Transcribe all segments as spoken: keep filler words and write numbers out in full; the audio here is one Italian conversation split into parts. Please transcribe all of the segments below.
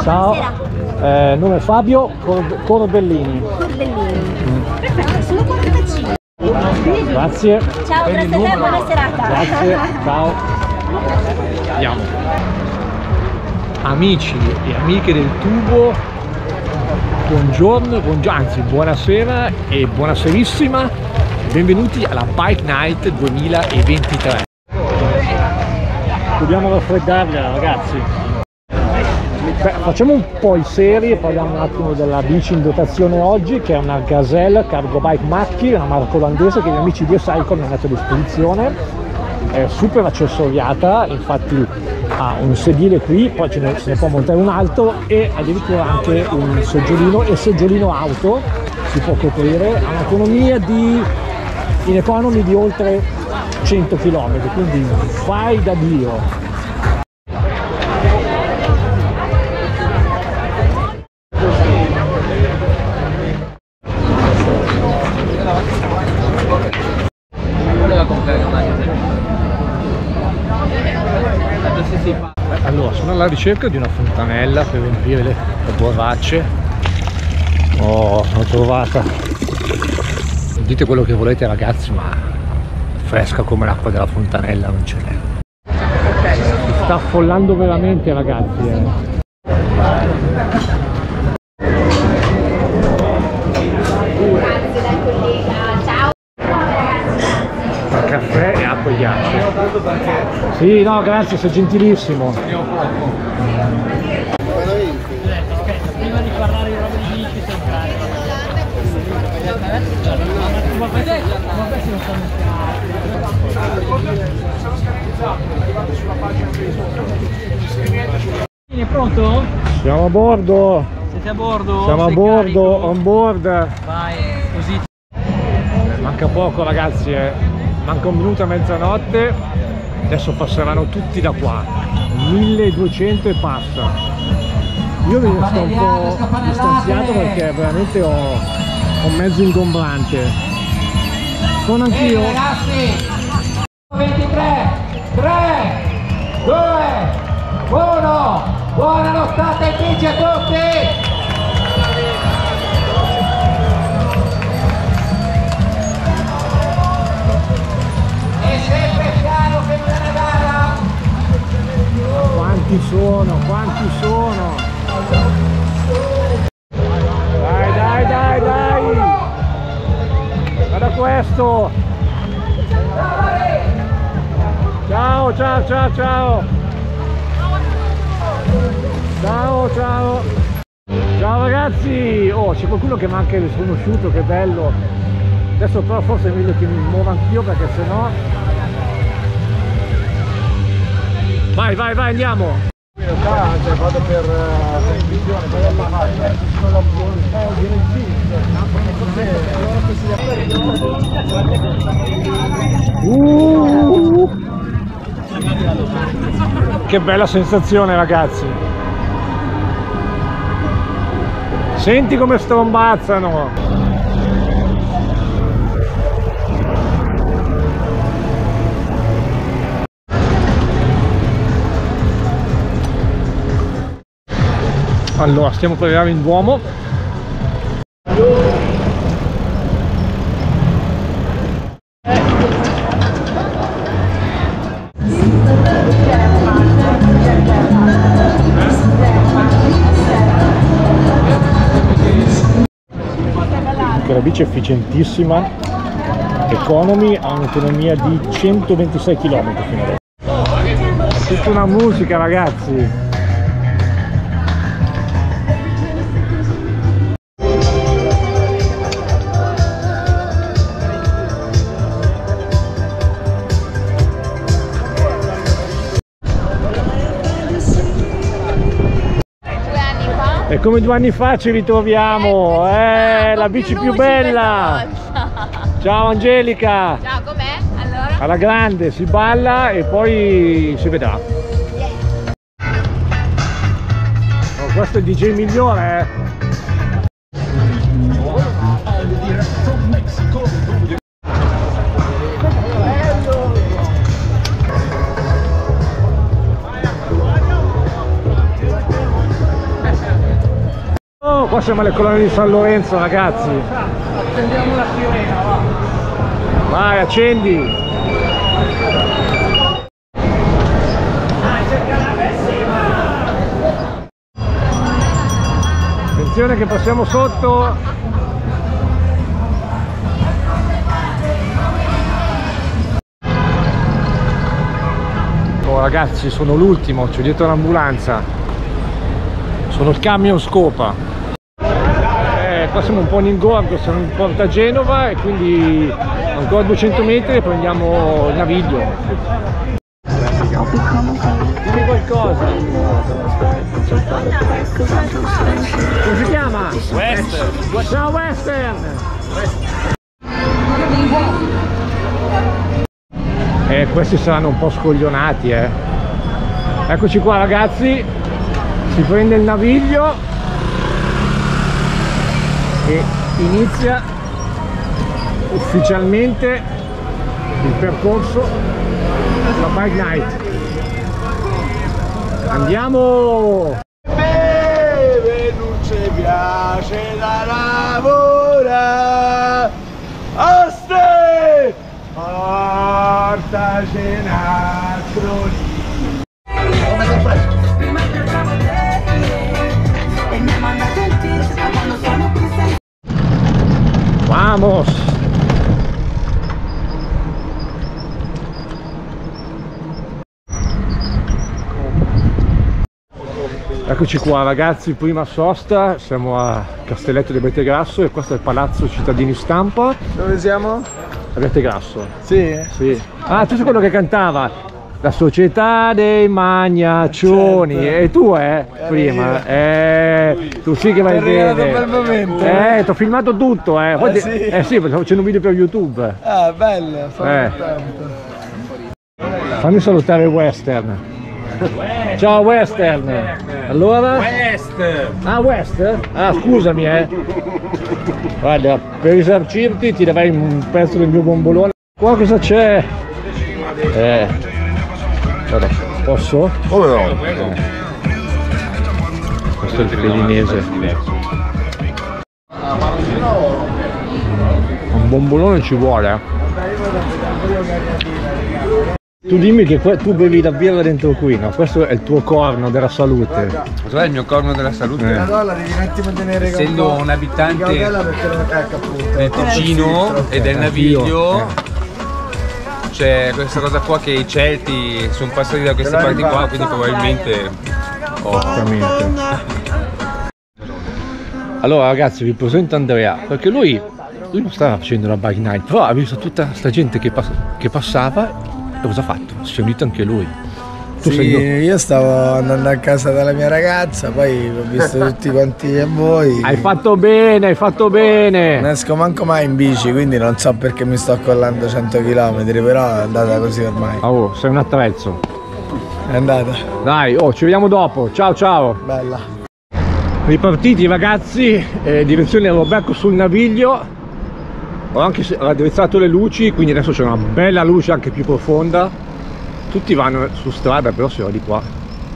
Ciao, eh, nome è Fabio Cord Corbellini. Corbellini. Mm. Perfetto, sono quarantacinque. Grazie. Ciao, grazie a te, buona serata. Grazie, ciao. Andiamo. Amici e amiche del tubo, buongiorno, buongiorno, anzi buonasera e buonaserissima. Benvenuti alla Bike Night duemilaventitré. Dobbiamo raffreddarla, ragazzi. Beh, facciamo un po' i seri e parliamo un attimo della bici in dotazione oggi, che è una Gazelle Cargo Bike Macchi, una marca olandese che gli amici di E-Cycle mi hanno messo a disposizione. È super accessoriata, infatti ha un sedile qui, poi ce ne, se ne può montare un altro e addirittura anche un seggiolino e seggiolino auto, si può coprire, ha un'autonomia di in economy di oltre cento chilometri, quindi fai da Dio. Allora, sono alla ricerca di una fontanella per riempire le, le borracce. Oh, l'ho trovata. Dite quello che volete, ragazzi, ma fresca come l'acqua della fontanella non ce n'è. Si sta affollando veramente, ragazzi. Eh. Grazie dal collega, ciao. Caffè e acqua e ghiaccio. Sì, no, grazie, sei gentilissimo. Aspetta, prima di parlare di roba di bici, sempre. Ma vedete, ma questi non sono è pronto? Siamo a bordo. Siete a bordo? Siamo a Sei bordo, carico? on board. Vai, così. Manca poco, ragazzi, eh. Manca un minuto a mezzanotte. Adesso passeranno tutti da qua. milleduecento e passa. Io mi sto un po' distanziato perché veramente ho, ho mezzo ingombrante. Sono anch'io. Ragazzi, ventitré, tre, due, uno, buona nottata in bici a tutti! E sempre piano che non è una gara! Quanti sono? Quanti sono? Dai, dai, dai, dai! Guarda questo! Ciao, ciao, ciao, ciao! Ciao, ciao! Ciao ragazzi! Oh, c'è qualcuno che manca il sconosciuto, che bello! Adesso però forse è meglio che mi muova anch'io perché sennò... Vai, vai, vai, andiamo! Vado per televisione, poi alla macchina, uh, che bella sensazione, ragazzi! Senti come strombazzano! Allora, stiamo per arrivare in Duomo. Che la bici è efficientissima, economy, ha un'autonomia di centoventisei chilometri fino adesso. È tutta una musica, ragazzi. E come due anni fa ci ritroviamo, eh, la bici più bella! Ciao Angelica! Ciao, com'è? Allora? Alla grande, si balla e poi si vedrà. Oh, questo è il D J migliore, eh! qua siamo alle colonne di San Lorenzo, ragazzi. Accendiamo la sirena, va. Vai, accendi. Attenzione che passiamo sotto. Oh ragazzi, sono l'ultimo, c'è dietro l'ambulanza. Sono il camion scopa. Eh, qua siamo un po' in ingorgo, siamo in Porta Genova e quindi ancora duecento metri e prendiamo il Naviglio. Dimmi qualcosa. Come si chiama? Western. Ciao Western. Eh, questi saranno un po' scoglionati, eh. Eccoci qua ragazzi, si prende il Naviglio e inizia ufficialmente il percorso della Bike Night. Andiamo! Beve, non ci piace da lavorare, a ste portaci un altro lì. Vamos! Eccoci qua ragazzi, prima sosta, siamo a Castelletto di Abbiategrasso e questo è il Palazzo Cittadini Stampa. Dove siamo? Abbiategrasso. Sì? Sì. Ah, tu sei quello che cantava La società dei magnaccioni. Certo. E tu eh? Prima. Eh, tu sì che vai È arrivato bene. un bel momento. Eh, ti ho filmato tutto, eh. Poi Eh, ti- sì? eh sì, perché sto facendo un video per YouTube. Ah, bello, sono Eh. contento. Fammi salutare Western. Ciao Western. Allora? West! Ah, West? Ah, scusami, eh. Guarda, per risarcirti ti darei un pezzo del mio bombolone. Qua cosa c'è? Eh. Guarda, posso? Come no? Questo è il pelinese. Un bombolone ci vuole, eh. Tu dimmi che que- tu bevi la birra dentro qui, no? Questo è il tuo corno della salute. Cos'è il mio corno della salute? Eh. Madonna, devi un attimo tenere Essendo conto un di abitante cautela perché non ecco appunto. del Ticino e del Naviglio, c'è questa cosa qua che i Celti sono passati da queste parti qua, quindi probabilmente oh, Esattamente. Allora ragazzi, vi presento Andrea, perché lui, lui non stava facendo la bike night, però ha visto tutta sta gente che, pass- che passava e cosa ha fatto? Si è unito anche lui. Tu Sì, sei do- io stavo andando a casa dalla mia ragazza, poi ho visto tutti quanti e voi. Hai fatto bene, hai fatto bene. Non esco manco mai in bici, quindi non so perché mi sto accollando cento chilometri, però è andata così ormai. Oh, sei un attrezzo. È andata. Dai, oh, ci vediamo dopo. Ciao ciao. Bella. Ripartiti ragazzi, eh, direzione Roberto sul Naviglio. Ho anche se- raddrizzato le luci, quindi adesso c'è una bella luce anche più profonda. Tutti vanno su strada, però si va di qua.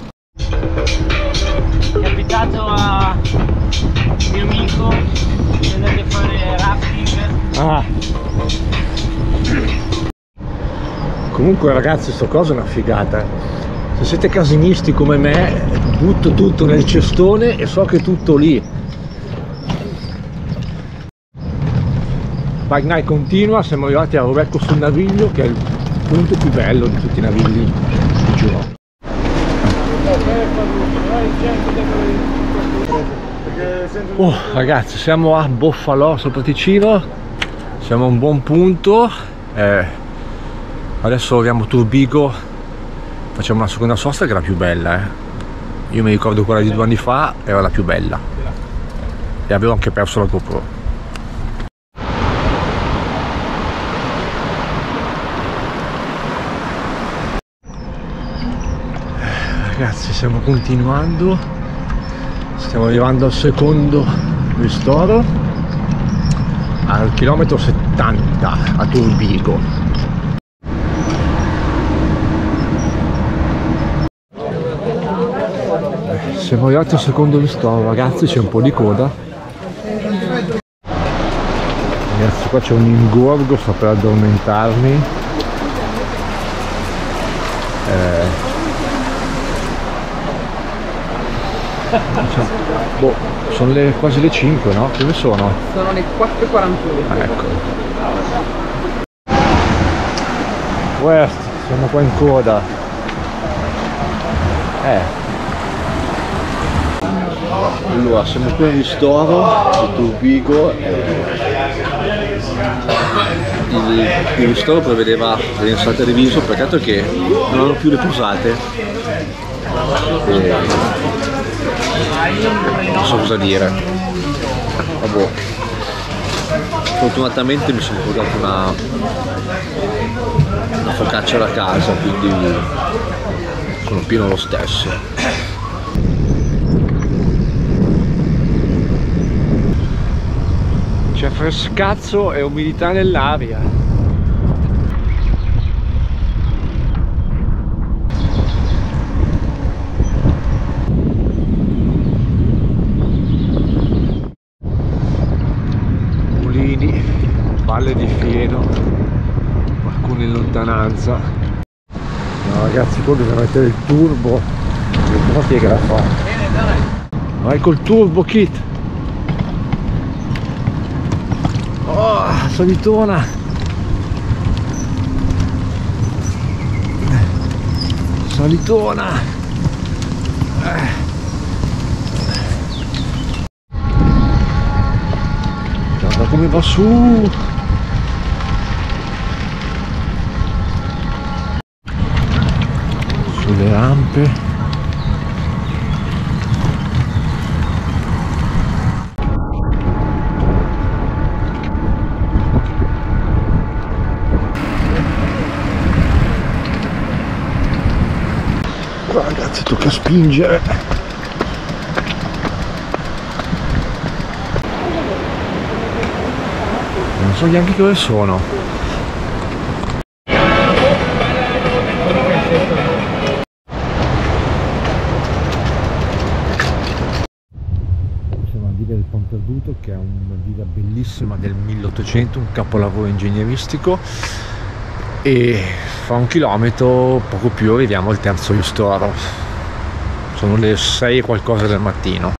È capitato a mio amico di andare a fare rafting. Ah. Comunque ragazzi, sto coso è una figata. Se siete casinisti come me, butto tutto nel cestone e so che è tutto lì. Bike night continua, siamo arrivati a Roberto sul Naviglio, che è il punto più bello di tutti i navigli di giro. Oh, ragazzi, siamo a Boffalò sopra Ticino, siamo a un buon punto. Eh, adesso arriviamo a Turbigo, facciamo una seconda sosta che è la più bella. Eh. Io mi ricordo quella di due anni fa, era la più bella e avevo anche perso la GoPro. Ragazzi, stiamo continuando, stiamo arrivando al secondo ristoro, al chilometro settanta a Turbigo. Siamo arrivati al secondo ristoro, ragazzi, c'è un po' di coda. qua c'è un ingorgo, sto per addormentarmi. Eh, diciamo, boh, sono le, quasi le cinque, no? Come sono? Sono le quattro e quarantuno. Ah, ecco. West, siamo qua in coda. Eh. Allora, siamo qui al ristoro di Turbigo. Il, il ristoro prevedeva le insalate di riso, peccato che non hanno più le posate. E non so cosa dire. Vabbè. Fortunatamente mi sono portato una, una focaccia da casa, quindi sono pieno lo stesso. C'è frescazzo e umidità nell'aria. Mulini, Valle di Fieno, qualcuno in lontananza. No ragazzi, qua bisogna mettere il turbo. Non chi è che la fa? Vai col turbo, Kit. Oh, salitona. Salitona. Eh. Guarda come va su. Sulle rampe. Ragazzi, tocca spingere. Non so neanche dove sono. Siamo a Diga del Ponperduto, che è una diga bellissima del milleottocento, un capolavoro ingegneristico, e fa un chilometro, poco più, arriviamo al terzo ristoro. Sono le sei e qualcosa del mattino.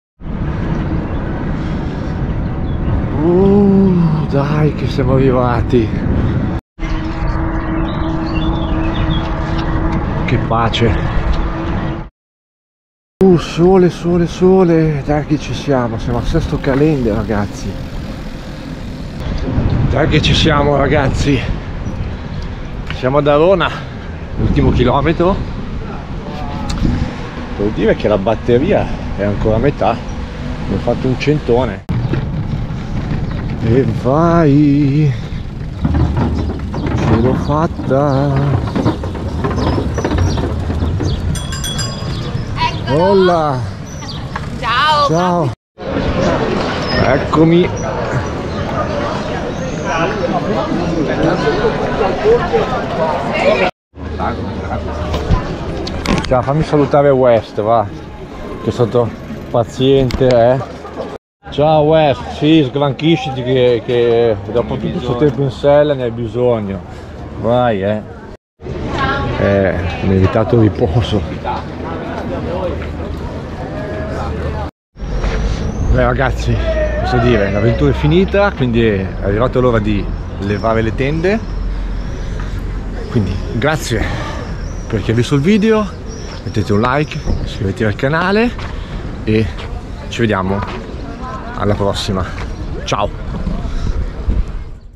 Uh, dai che siamo arrivati. Che pace. Uh, sole, sole, sole. Dai che ci siamo, siamo al sesto calende ragazzi. Dai che ci siamo ragazzi. Siamo ad Arona, l'ultimo chilometro. Devo dire che la batteria è ancora a metà, ho fatto un centone. E vai, ce l'ho fatta. Hola. Ciao. Ciao. Eccomi. Ciao, fammi salutare West, va, che è stato paziente, eh. Ciao West, sì, sgranchisciti che, che dopo tutto questo tempo in sella ne hai bisogno. Vai, eh. Eh, meritato riposo. Beh ragazzi, posso dire, l'avventura è finita, quindi è arrivata l'ora di levare le tende. Quindi grazie per chi ha visto il video, mettete un like, iscrivetevi al canale e ci vediamo alla prossima. Ciao!